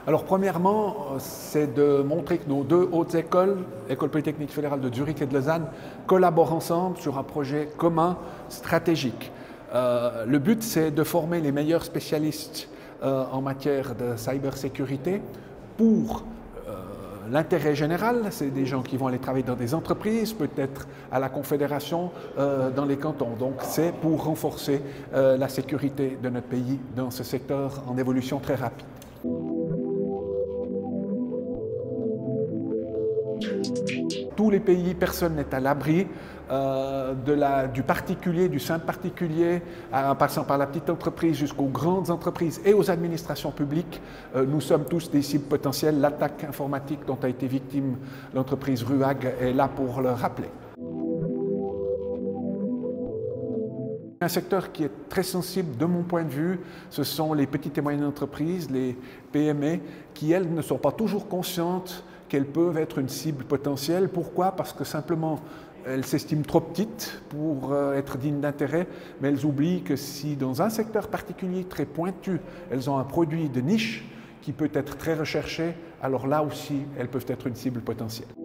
Alors premièrement, c'est de montrer que nos deux hautes écoles, l'École polytechnique fédérale de Zurich et de Lausanne, collaborent ensemble sur un projet commun stratégique. Le but, c'est de former les meilleurs spécialistes en matière de cybersécurité pour l'intérêt général. C'est des gens qui vont aller travailler dans des entreprises, peut-être à la Confédération, dans les cantons. Donc c'est pour renforcer la sécurité de notre pays dans ce secteur en évolution très rapide. Tous les pays, personne n'est à l'abri du particulier, du simple particulier, en passant par la petite entreprise jusqu'aux grandes entreprises et aux administrations publiques. Nous sommes tous des cibles potentielles. L'attaque informatique dont a été victime l'entreprise RUAG est là pour le rappeler. Un secteur qui est très sensible de mon point de vue, ce sont les petites et moyennes entreprises, les PME, qui elles ne sont pas toujours conscientes qu'elles peuvent être une cible potentielle. Pourquoi? Parce que simplement elles s'estiment trop petites pour être dignes d'intérêt, mais elles oublient que si dans un secteur particulier très pointu, elles ont un produit de niche qui peut être très recherché, alors là aussi elles peuvent être une cible potentielle.